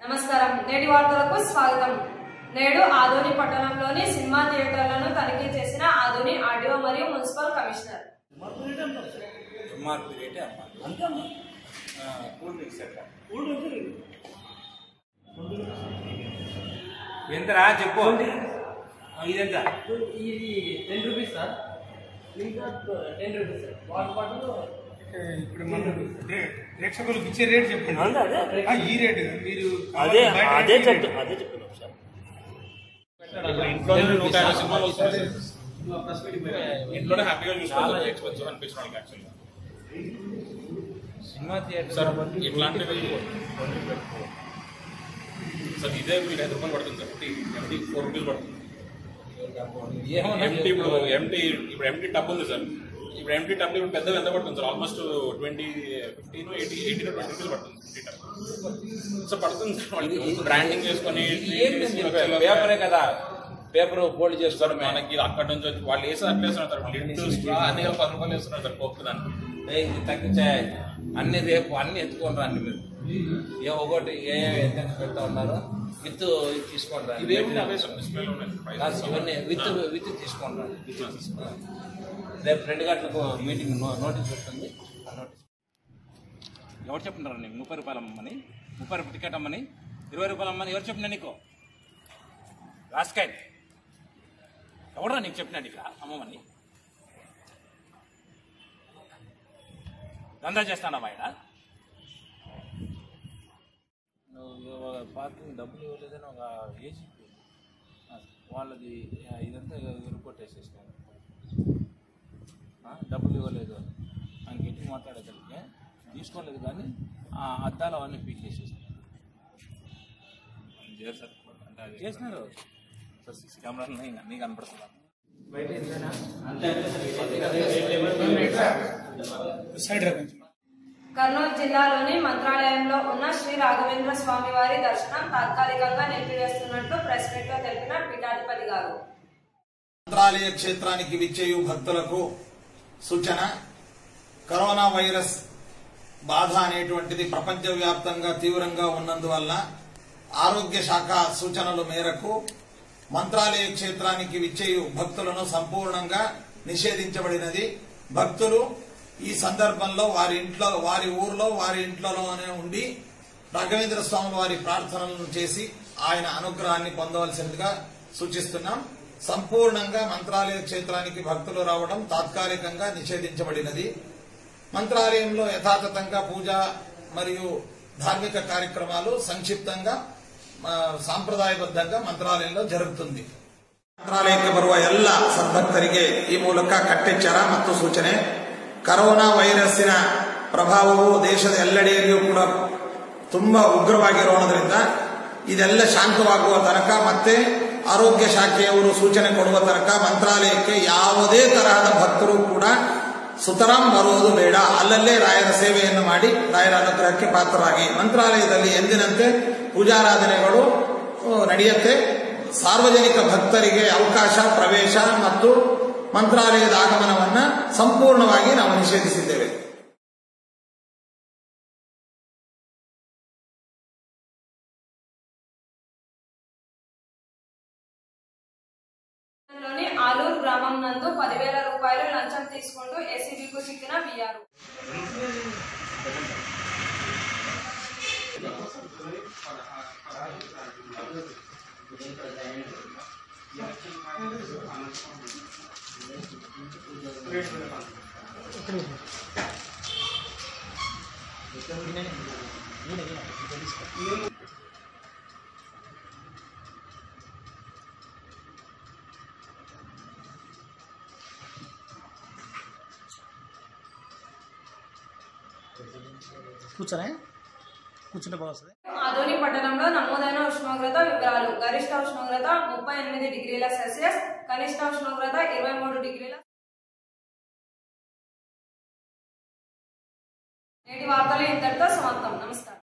నమస్కారం. నేటి వార్తలకు స్వాగతం. నేడు ఆదోని పట్టణంలోని సినిమా థియేటర్లను తనిఖీ చేసిన ఆదోని ఆర్డీఓ మరియు మున్సిపల్ కమిషనర్. ఎంతరా చెప్పు. ఇదెంత? ఇది 10 రూపీస్ సార్. ఇంకా 10 రూపీస్ సార్. వాటర్ బాటిల్ ఇప్పుడు మనం ప్రేక్షకులకు ఇచ్చే రేట్ చెప్పండి. ఈ రేటు మీరు అదే చెప్తున్నాం సార్. ఇంట్లోనే హ్యాపీగా చూసుకోవాలి. ఎక్స్పెన్సివ్ అనిపించిన యాక్చువల్గా సినిమా థియేటర్ సార్ ఇట్లాంటివి సార్ ఇదే మీకు 5 రూపాయలు పడుతుంది సార్. ఎంటీ 4 రూపీస్ పడుతుంది. ఎంటీ ఇప్పుడు ఎంటీ టబ్ ఉంది సార్. ఇప్పుడు ఎంటీ టబ్ ఇప్పుడు పెద్దగా ఎంత పడుతుంది సార్? ఆల్మోస్ట్ 15 18 20 రూపీస్ పడుతుంది ఎంటీ టబ్. సో పడుతుంది సార్. బ్రాండింగ్ చేసుకొని పేపరే కదా, పేపర్ ఫోల్డ్ చేస్తారు. మనకి అక్కడ నుంచి వచ్చి వాళ్ళు వేసి అట్లా వేస్తున్నారు సార్. అన్ని 10 రూపాయలు వేస్తున్నారు సార్ పోపు దానికి. ఇది తగ్గించాయి. అన్ని రేపు అన్ని ఎత్తుకుంటారు. అన్ని మీరు ఒకటి ఏ ఎంత పెడతా ఉన్నారు. విత్ తీసుకుంటారు. ఇవేమి అవే సార్ డిస్ప్లేలో ఉన్నాయి. ఇవన్నీ విత్ తీసుకుంటారు. రేపు 2 గంటలకు మీటింగ్ నోటీస్ వస్తుంది. ఆ నోటీస్ ఎవరు చెప్తున్నారు నీకు? 30 రూపాయలు అమ్మని, 30 రూపాయలు టికెట్ అమ్మని, 20 రూపాయలు అమ్మని ఎవరు చెప్పినా నీకు? రాస్కాయ్ ఎవడరా నీకు చెప్పినా నీకు అమ్మమని? దందా చేస్తానమ్మా ఆయన. నువ్వు పార్కింగ్ డబ్బులు ఇవ్వలేదని ఒక ఏజీపీ వాళ్ళది ఇదంతా రిపోర్ట్ వేసేసినారు. డబ్బులు ఇవ్వలేదు అని గట్టి మాట్లాడగలిగే తీసుకోలేదు, కానీ ఆ అద్దాలు అవన్నీ పీకేసేసినారు. చేసినారు సార్. 6 కెమెరాలు అన్నీ కనపడుతున్నారు. కర్నూలు జిల్లాలోని మంత్రాలయంలో ఉన్న శ్రీ రాఘవేంద్ర స్వామి వారి దర్శనం తాత్కాలికంగా నిలిపివేస్తున్నట్లు ప్రెస్ మీట్ లో తెలిపిన పీఠాధిపతి గారు. మంత్రాలయ క్షేత్రానికి విచ్చేయు భక్తులకు సూచన. కరోనా వైరస్ బాధ అనేటువంటిది ప్రపంచవ్యాప్తంగా తీవ్రంగా ఉన్నందువల్ల ఆరోగ్య శాఖ సూచనల మేరకు మంత్రాలయ క్షేత్రానికి విచ్చేయు భక్తులను సంపూర్ణంగా నిషేధించబడినది. భక్తులు ఈ సందర్భంలో వారి ఊర్లో వారి ఇంట్లోనే ఉండి రాఘవేంద్ర స్వామి వారి ప్రార్థనలను చేసి ఆయన అనుగ్రహాన్ని పొందవలసిందిగా సూచిస్తున్నాం. సంపూర్ణంగా మంత్రాలయ క్షేత్రానికి భక్తులు రావడం తాత్కాలికంగా నిషేధించబడినది. మంత్రాలయంలో యథాతథంగా పూజ మరియు ధార్మిక కార్యక్రమాలు ಸಂಕ್ಷಿಪ್ತంగా ಸಾಂಪ್ರದಾಯಬದ್ಧಂగా ಮಂತ್ರಾಲಯಂలో ಜರುಗುತ್ತದೆ. ಮಂತ್ರಾಲಯಕ್ಕೆ ಬರುವ ಎಲ್ಲ ಸದ್ಭಕ್ತರಿಗೆ ಈ ಮೂಲಕ ಕಟ್ಟೆಚ್ಚರ ಮತ್ತು ಸೂಚನೆ. ಕರೋನಾ ವೈರಸ್ಸಿನ ಪ್ರಭಾವವು ದೇಶದ ಎಲ್ಲೆಡೆಯಲ್ಲಿಯೂ ಕೂಡ ತುಂಬಾ ಉಗ್ರವಾಗಿರೋದ್ರಿಂದ ಇದೆಲ್ಲ ಶಾಂತವಾಗುವ ತನಕ ಮತ್ತೆ ಆರೋಗ್ಯ ಶಾಖೆಯವರು ಸೂಚನೆ ಕೊಡುವ ತನಕ ಮಂತ್ರಾಲಯಕ್ಕೆ ಯಾವುದೇ ತರಹದ ಭಕ್ತರು ಕೂಡ ಸುತರಾಂ ಬರುವುದು ಬೇಡ. ಅಲ್ಲಲ್ಲೇ ರಾಯರ ಸೇವೆಯನ್ನು ಮಾಡಿ ರಾಯರ ಅನುಗ್ರಹಕ್ಕೆ ಪಾತ್ರರಾಗಿ ಮಂತ್ರಾಲಯದಲ್ಲಿ ಎಂದಿನಂತೆ ಪೂಜಾರಾಧನೆಗಳು ನಡೆಯುತ್ತೆ. ಸಾರ್ವಜನಿಕ ಭಕ್ತರಿಗೆ ಅವಕಾಶ, ಪ್ರವೇಶ ಮತ್ತು ಮಂತ್ರಾಲಯದ ಆಗಮನವನ್ನ ಸಂಪೂರ್ಣವಾಗಿ ನಾವು ನಿಷೇಧಿಸಿದ್ದೇವೆ. ఆలూరు గ్రామం నందు 10,000 రూపాయలు లంచం తీసుకుంటూ ఏసీబీకు చిక్కిన వీఆర్. ఆదోని పట్టణంలో నమోదైన ఉష్ణోగ్రత వివరాలు. గరిష్ట ఉష్ణోగ్రత 38 డిగ్రీల సెల్సియస్, కనిష్ట ఉష్ణోగ్రత 23 డిగ్రీల. నేటి వార్తలు ఇంతటితో సమాప్తం. నమస్కారం.